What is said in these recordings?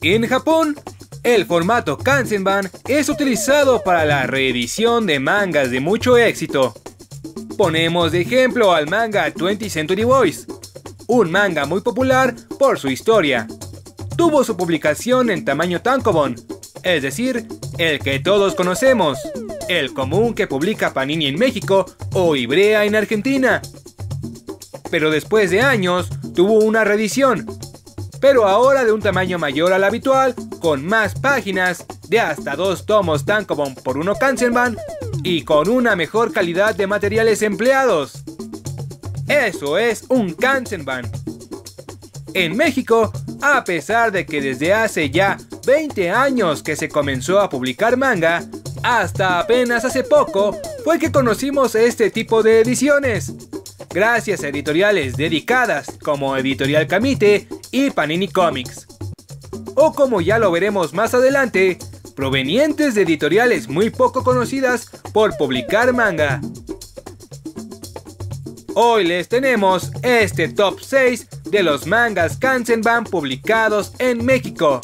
En Japón, el formato Kanzenban es utilizado para la reedición de mangas de mucho éxito. Ponemos de ejemplo al manga 20th Century Boys, un manga muy popular por su historia. Tuvo su publicación en tamaño tankobon, es decir, el que todos conocemos, el común que publica Panini en México o Ivrea en Argentina. Pero después de años tuvo una reedición, pero ahora de un tamaño mayor al habitual, con más páginas, de hasta 2 tomos tankobon por 1 Kanzenban y con una mejor calidad de materiales empleados. Eso es un Kanzenban. En México, a pesar de que desde hace ya 20 años que se comenzó a publicar manga, hasta apenas hace poco fue que conocimos este tipo de ediciones, gracias a editoriales dedicadas como Editorial Camite y Panini Comics, o como ya lo veremos más adelante, provenientes de editoriales muy poco conocidas por publicar manga. Hoy les tenemos este top 6 de los mangas Kanzenban publicados en México.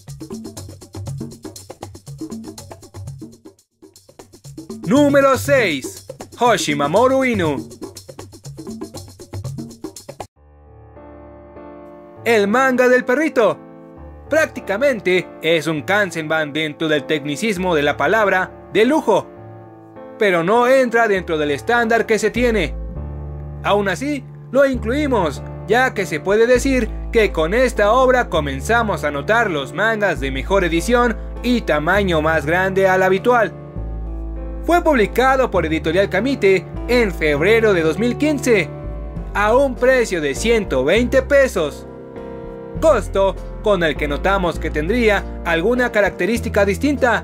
Número 6. Hoshi Mamoru Inu. El manga del perrito. Prácticamente es un Kanzenban dentro del tecnicismo de la palabra de lujo, pero no entra dentro del estándar que se tiene. Aún así, lo incluimos, ya que se puede decir que con esta obra comenzamos a notar los mangas de mejor edición y tamaño más grande al habitual. Fue publicado por Editorial Camite en febrero de 2015, a un precio de 120 pesos. Costo con el que notamos que tendría alguna característica distinta,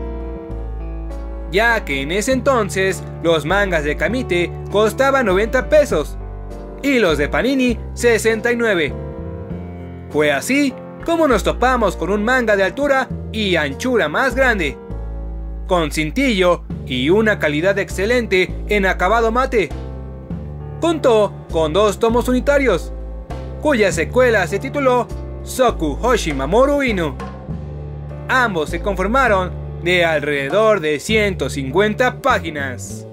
ya que en ese entonces los mangas de Camite costaban 90 pesos y los de Panini 69. Fue así como nos topamos con un manga de altura y anchura más grande, con cintillo y una calidad excelente en acabado mate. Contó con 2 tomos unitarios, cuya secuela se tituló Soku Hoshi Mamoru Inu. Ambos se conformaron de alrededor de 150 páginas.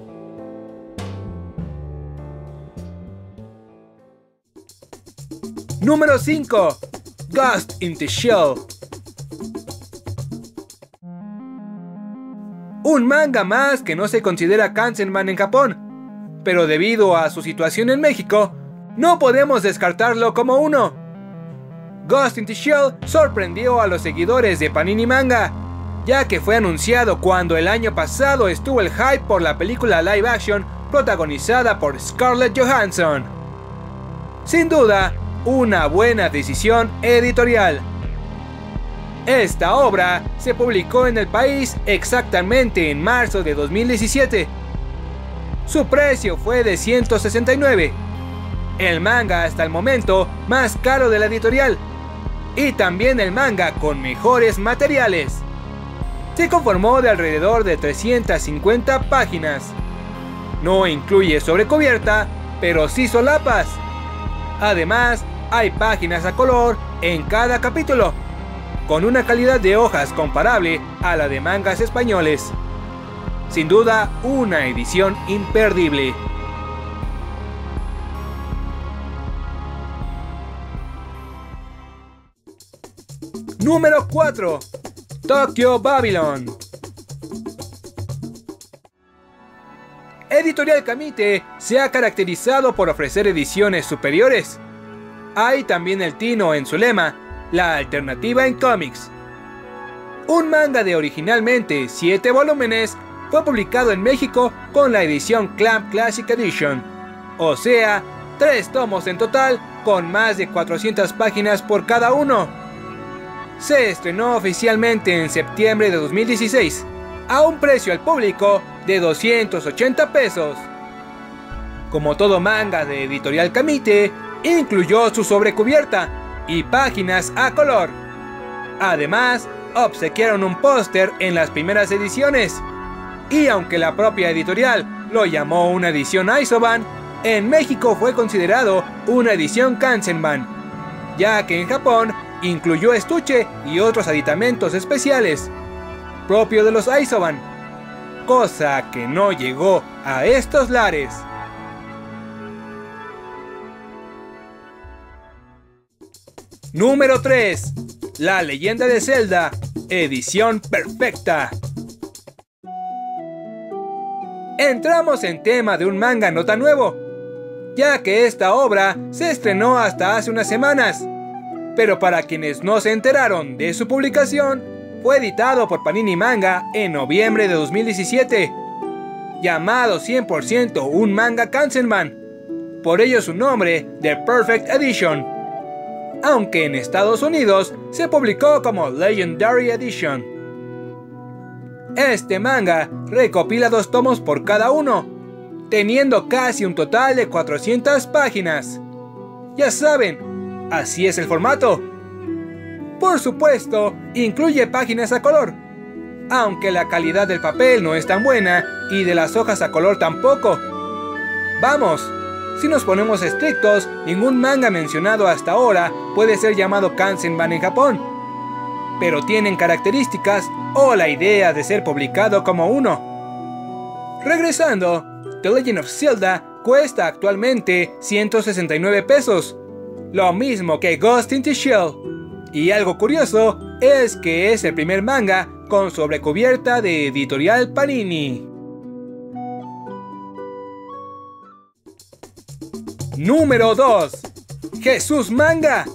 Número 5. Ghost in the Shell. Un manga más que no se considera Kanzenban en Japón, pero debido a su situación en México, no podemos descartarlo como uno. Ghost in the Shell sorprendió a los seguidores de Panini Manga, ya que fue anunciado cuando el año pasado estuvo el hype por la película live action protagonizada por Scarlett Johansson. Sin duda, una buena decisión editorial. Esta obra se publicó en el país exactamente en marzo de 2017. Su precio fue de 169, el manga hasta el momento más caro de la editorial, y también el manga con mejores materiales. Se conformó de alrededor de 350 páginas. No incluye sobrecubierta, pero sí solapas. Además, hay páginas a color en cada capítulo, con una calidad de hojas comparable a la de mangas españoles. Sin duda, una edición imperdible. Número 4. Tokyo Babylon. Editorial Camite se ha caracterizado por ofrecer ediciones superiores. Hay también el tino en su lema, la alternativa en cómics. Un manga de originalmente 7 volúmenes fue publicado en México con la edición Clamp Classic Edition, o sea, 3 tomos en total con más de 400 páginas por cada uno. Se estrenó oficialmente en septiembre de 2016, a un precio al público de 280 pesos. Como todo manga de Editorial Camite, incluyó su sobrecubierta y páginas a color. Además, obsequiaron un póster en las primeras ediciones. Y aunque la propia editorial lo llamó una edición Isoban, en México fue considerado una edición Kanzenban. ya que en Japón incluyó estuche y otros aditamentos especiales, propio de los Isoban, cosa que no llegó a estos lares. Número 3. La Leyenda de Zelda, edición perfecta. Entramos en tema de un manga no tan nuevo, ya que esta obra se estrenó hasta hace unas semanas, pero para quienes no se enteraron de su publicación, fue editado por Panini Manga en noviembre de 2017, llamado 100% un manga Kanzenban, por ello su nombre, The Perfect Edition, aunque en Estados Unidos se publicó como Legendary Edition. Este manga recopila 2 tomos por cada uno, teniendo casi un total de 400 páginas. Ya saben, así es el formato. Por supuesto, incluye páginas a color, aunque la calidad del papel no es tan buena y de las hojas a color tampoco. Vamos, si nos ponemos estrictos, ningún manga mencionado hasta ahora puede ser llamado Kanzenban en Japón, pero tienen características o la idea de ser publicado como uno. Regresando, The Legend of Zelda cuesta actualmente 169 pesos, lo mismo que Ghost in the Shell, y algo curioso es que es el primer manga con sobrecubierta de Editorial Panini. Número 2. Jesús Manga.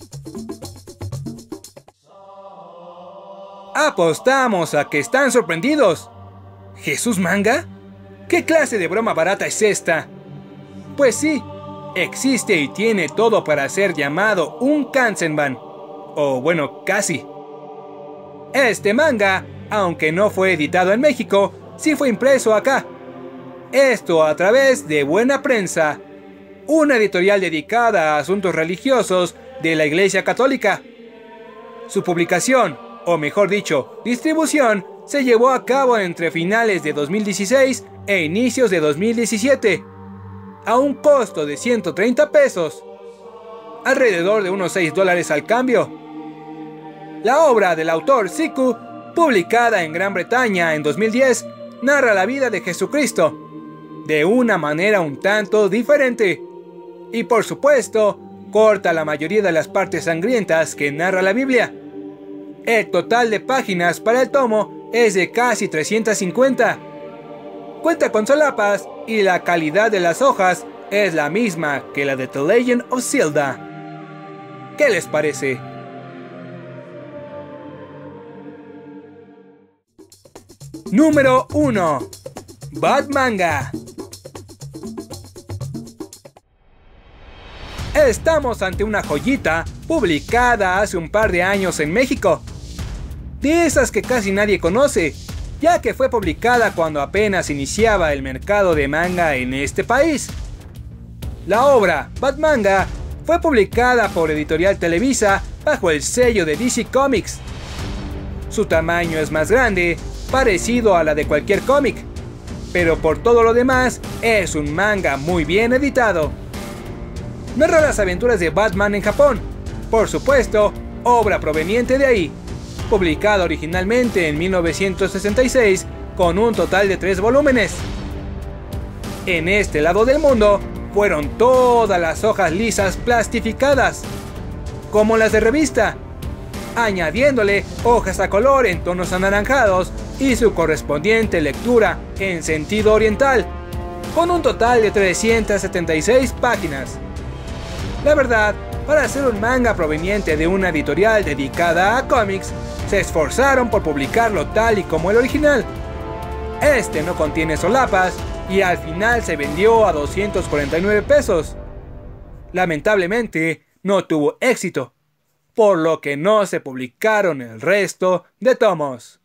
Apostamos a que están sorprendidos. ¿Jesús Manga? ¿Qué clase de broma barata es esta? Pues sí, existe y tiene todo para ser llamado un Kanzenban, o bueno, casi. Este manga, aunque no fue editado en México, sí fue impreso acá. Esto a través de Buena Prensa, una editorial dedicada a asuntos religiosos de la Iglesia Católica. Su publicación, o mejor dicho, distribución, se llevó a cabo entre finales de 2016 e inicios de 2017, a un costo de 130 pesos, alrededor de unos $6 al cambio. La obra del autor Siku, publicada en Gran Bretaña en 2010, narra la vida de Jesucristo, de una manera un tanto diferente, y por supuesto, corta la mayoría de las partes sangrientas que narra la Biblia. El total de páginas para el tomo es de casi 350. Cuenta con solapas y la calidad de las hojas es la misma que la de The Legend of Zelda. ¿Qué les parece? Número 1. Bad Manga. Estamos ante una joyita publicada hace un par de años en México, de esas que casi nadie conoce, ya que fue publicada cuando apenas iniciaba el mercado de manga en este país. La obra Bad Manga fue publicada por Editorial Televisa bajo el sello de DC Comics. Su tamaño es más grande, parecido a la de cualquier cómic, pero por todo lo demás es un manga muy bien editado. Narra las aventuras de Batman en Japón, por supuesto, obra proveniente de ahí, publicada originalmente en 1966 con un total de 3 volúmenes. En este lado del mundo fueron todas las hojas lisas plastificadas, como las de revista, añadiéndole hojas a color en tonos anaranjados y su correspondiente lectura en sentido oriental, con un total de 376 páginas. La verdad, para hacer un manga proveniente de una editorial dedicada a cómics, se esforzaron por publicarlo tal y como el original. Este no contiene solapas y al final se vendió a 249 pesos. Lamentablemente, no tuvo éxito, por lo que no se publicaron el resto de tomos.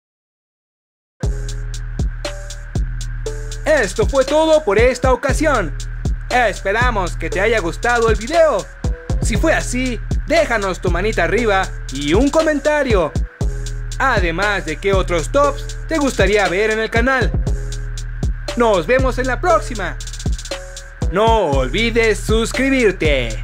Esto fue todo por esta ocasión. Esperamos que te haya gustado el video. Si fue así, déjanos tu manita arriba y un comentario. Además de qué otros tops te gustaría ver en el canal. Nos vemos en la próxima. No olvides suscribirte.